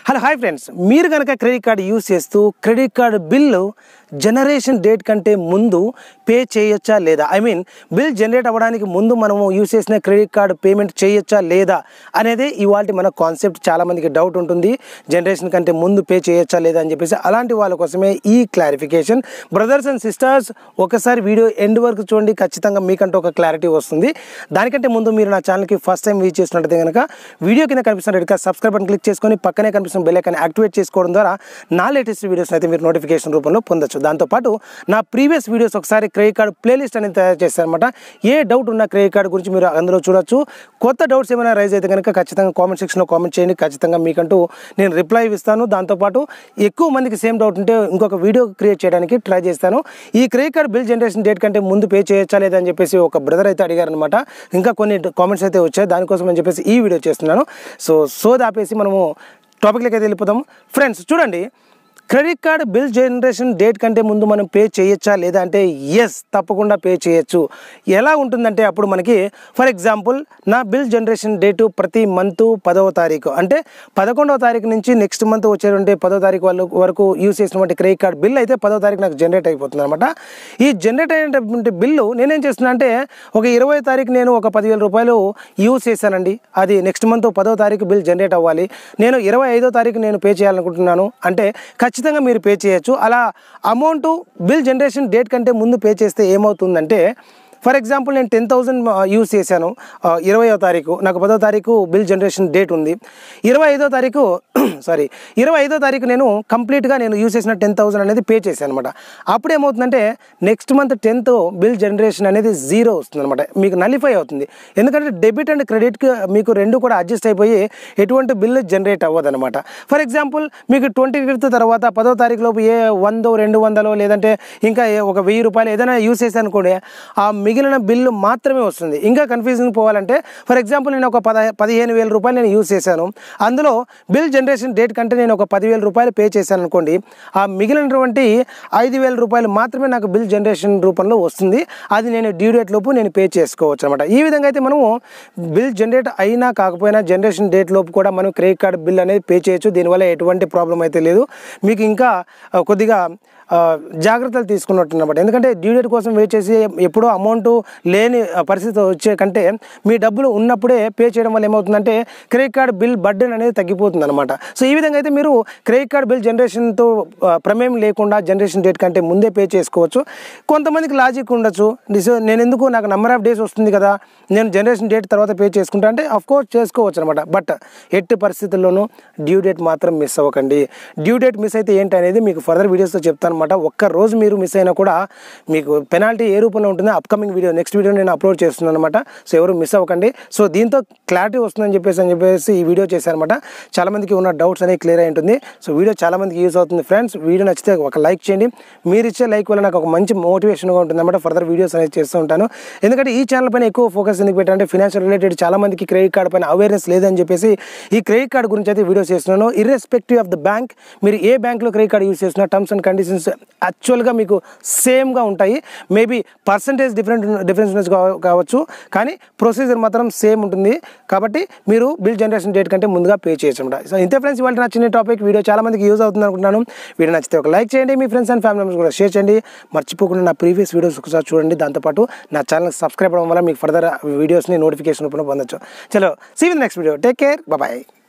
Hello hi friends, మీరు కనుక credit card use చేస్తూ credit card bill generation date కంటే ముందు పే చేయొచ్చా లేదా, బిల్ జనరేట్ అవ్వడానికి ముందు మనము యూస్ చేసిన క్రెడిట్ కార్డు పేమెంట్ చేయొచ్చా లేదా అనేది ఇవాళ మన కాన్సెప్ట్. చాలామందికి డౌట్ ఉంటుంది, జనరేషన్ కంటే ముందు పే చేయొచ్చా లేదా అని చెప్పేసి. అలాంటి వాళ్ళ కోసమే ఈ క్లారిఫికేషన్. బ్రదర్స్ అండ్ సిస్టర్స్, ఒకసారి వీడియో ఎండ్ వరకు చూడండి, ఖచ్చితంగా మీకంటే ఒక క్లారిటీ వస్తుంది. దానికంటే ముందు మీరు నా ఛానల్కి ఫస్ట్ టైం విజిట్ చేసినట్లయితే కనుక వీడియో కింద కనిపిస్తున్న red colour subscribe button click చేసుకొని పక్కనే కనిపిస్తున్న బెల్ ఐకాన్ యాక్టివేట్ చేసుకోవడం ద్వారా నా లేటెస్ట్ వీడియోస్ అయితే మీరు నోటిఫికేషన్ రూపంలో పొందొచ్చు. దాంతోపాటు నా ప్రీవియస్ వీడియోస్ ఒకసారి క్రెడిట్ కార్డు ప్లేలిస్ట్ అనేది తయారు చేస్తారనమాట. ఏ డౌట్ ఉన్న క్రెడిట్ కార్డు గురించి మీరు అందులో చూడొచ్చు. కొత్త డౌట్స్ ఏమైనా రైజ్ అయితే కనుక ఖచ్చితంగా కామెంట్ సెక్షన్లో కామెంట్ చేయండి. ఖచ్చితంగా మీకంటూ నేను రిప్లై ఇస్తాను. దాంతోపాటు ఎక్కువ మందికి సేమ్ డౌట్ ఉంటే ఇంకొక వీడియో క్రియేట్ చేయడానికి ట్రై చేస్తాను. ఈ credit card bill generation date కంటే ముందు పే చేయొచ్చా లేదా అని చెప్పేసి ఒక బ్రదర్ అయితే అడిగారనమాట. ఇంకా కొన్ని కామెంట్స్ అయితే వచ్చాయి, దానికోసం అని చెప్పేసి ఈ వీడియో చేస్తున్నాను. సో ఆపేసి మనము టాపిక్లోకి అయితే వెళ్ళిపోదాం. ఫ్రెండ్స్ చూడండి, credit card bill generation date కంటే ముందు మనం పే చేయొచ్చా లేదా అంటే ఎస్, తప్పకుండా పే చేయొచ్చు. ఎలా ఉంటుందంటే అప్పుడు మనకి ఫర్ ఎగ్జాంపుల్ నా బిల్ జనరేషన్ డేటు ప్రతి మంత్ 10వ తారీఖు అంటే 11వ తారీఖు నుంచి నెక్స్ట్ మంత్ వచ్చేటువంటి 10వ తారీఖు వరకు యూస్ చేసినటువంటి క్రెడిట్ కార్డ్ బిల్ అయితే 10వ తారీఖు నాకు జనరేట్ అయిపోతుంది అనమాట. ఈ జనరేట్ అయినటువంటి బిల్లు నేనేం చేస్తున్నా అంటే ఒక 20వ తారీఖు నేను ఒక 10,000 రూపాయలు యూస్ చేశానండి. అది నెక్స్ట్ మంత్ 10వ తారీఖు బిల్ జనరేట్ అవ్వాలి. నేను 25వ తారీఖు నేను పే చేయాలనుకుంటున్నాను అంటే ఖచ్చితంగా మీరు పే చేయొచ్చు. అలా అమౌంట్ బిల్ జనరేషన్ డేట్ కంటే ముందు పే చేస్తే ఏమవుతుందంటే ఫర్ ఎగ్జాంపుల్ నేను 10,000 యూస్ చేశాను 20వ తారీఖు, నాకు 10వ తారీఖు బిల్ జనరేషన్ డేట్ ఉంది. 25వ తారీఖు నేను కంప్లీట్గా నేను యూస్ చేసిన 10,000 అనేది పే చేశాను అనమాట. అప్పుడు ఏమవుతుందంటే next month 10th bill generation అనేది 0 వస్తుంది అనమాట, మీకు నలిఫై అవుతుంది. ఎందుకంటే డెబిట్ అండ్ క్రెడిట్కి మీకు రెండు కూడా అడ్జస్ట్ అయిపోయి ఎటువంటి బిల్ జనరేట్ అవ్వదు అనమాట. ఫర్ ఎగ్జాంపుల్ మీకు 25th తర్వాత 10వ తారీఖు లోపు 100, 200 లేదంటే ఇంకా ఒక 1000 రూపాయలు ఏదైనా యూస్ చేశాను అనుకోండి, ఆ మిగిలిన బిల్లు మాత్రమే వస్తుంది. ఇంకా కన్ఫ్యూజింగ్ పోవాలంటే ఫర్ ఎగ్జాంపుల్ నేను ఒక 15,000 రూపాయలు నేను యూస్ చేశాను, అందులో బిల్ జనరేషన్ డేట్ కంటే నేను ఒక 10,000 రూపాయలు పే చేశాను అనుకోండి, ఆ మిగిలినటువంటి 5,000 రూపాయలు మాత్రమే నాకు బిల్ జనరేషన్ రూపంలో వస్తుంది. అది నేను డ్యూ డేట్ లోపు నేను పే చేసుకోవచ్చు అనమాట. ఈ విధంగా అయితే మనము బిల్ జనరేట్ అయినా కాకపోయినా జనరేషన్ డేట్ లోపు కూడా మనం క్రెడిట్ కార్డ్ బిల్ అనేది పే చేయొచ్చు. దీనివల్ల ఎటువంటి ప్రాబ్లం అయితే లేదు. మీకు ఇంకా కొద్దిగా జాగ్రత్తలు తీసుకున్నట్టు. ఎందుకంటే డ్యూ డేట్ కోసం వెయిట్ చేసి ఎప్పుడో అమౌంట్ లేని పరిస్థితి వచ్చే కంటే మీ డబ్బులు ఉన్నప్పుడే పే చేయడం వల్ల ఏమవుతుందంటే క్రెడిట్ కార్డ్ బిల్ బర్డెన్ అనేది తగ్గిపోతుంది అనమాట. సో ఈ విధంగా అయితే మీరు క్రెడిట్ కార్డ్ బిల్ జనరేషన్తో ప్రమేయం లేకుండా జనరేషన్ డేట్ కంటే ముందే పే చేసుకోవచ్చు. కొంతమందికి లాజిక్ ఉండొచ్చు, నేను ఎందుకు, నాకు నెంబర్ ఆఫ్ డేస్ వస్తుంది కదా, నేను జనరేషన్ డేట్ తర్వాత పే చేసుకుంటా అంటే అఫ్కోర్స్ చేసుకోవచ్చు అనమాట. బట్ ఎట్టి పరిస్థితుల్లోనూ డ్యూ డేట్ మాత్రం మిస్ అవ్వకండి. డ్యూ డేట్ మిస్ అయితే ఏంటి అనేది మీకు ఫర్దర్ వీడియోస్తో చెప్తాను అనమాట. ఒక్క రోజు మీరు మిస్ అయినా కూడా మీకు పెనాల్టీ ఏ రూపంలో ఉంటుందో అప్కమింగ్ వీడియో నెక్స్ట్ వీడియో నేను అప్లోడ్ చేస్తున్నాను అనమాట. సో ఎవరు మిస్ అవ్వకండి. సో దీంతో క్లారిటీ వస్తుందని చెప్పేసి ఈ వీడియో చేశారనమాట. చాలామందికి ఉన్న డౌట్స్ అనేవి క్లియర్ అయి ఉంటుంది. సో వీడియో చాలామందికి యూస్ అవుతుంది. ఫ్రెండ్స్ వీడియో నచ్చితే ఒక లైక్ చేయండి. మీరు ఇచ్చే లైక్ వల్ల నాకు ఒక మంచి మోటివేషన్గా ఉంటుంది అనమాట. ఫర్దర్ వీడియోస్ అనేది చేస్తూ ఉంటాను. ఎందుకంటే ఈ ఛానల్ పైన ఎక్కువ ఫోకస్ ఎందుకు పెట్టాలంటే ఫినాన్షియల్ రిలేటెడ్ చాలామందికి క్రెడిట్ కార్డ్ పైన అవేర్నెస్ లేదని చెప్పేసి ఈ క్రెడిట్ కార్డ్ గురించి అయితే వీడియోస్ చేస్తున్నాను. ఇర్రెస్పెక్టివ్ ఆఫ్ ద బ్యాంక్, మీరు ఏ బ్యాంక్లో క్రెడిట్ కార్డ్ యూస్ చేస్తున్నా టర్మ్స్ అండ్ కండిషన్స్ యాక్చువల్గా మీకు సేమ్గా ఉంటాయి. మేబీ పర్సంటేజ్ డిఫరెన్స్ కావచ్చు, కానీ ప్రొసీజర్ మాత్రం సేమ్ ఉంటుంది. కాబట్టి మీరు బిల్ జనరేషన్ డేట్ కంటే ముందుగా పే చేయొచ్చు అనమాట. సో ఇంతే ఫ్రెండ్స్, ఇవాళ నచ్చిన టాపిక్ వీడియో చాలా మందికి యూజ్ అవుతుంది అనుకుంటున్నాను. వీడియో నచ్చితే ఒక లైక్ చేయండి, మీ ఫ్రెండ్స్ అండ్ ఫ్యామిలీ మెంబర్స్ కూడా షేర్ చేయండి. మర్చిపోకుండా నా ప్రీవియస్ వీడియోస్ ఒకసారి చూడండి. దాంతోపాటు నా ఛానల్ సబ్స్క్రైబ్ అవ్వడం వల్ల మీకు ఫర్దర్ వీడియోస్ని నోటిఫికేషన్ రూపంలో పొందొచ్చు. చలో, see with next video. Take care, bye.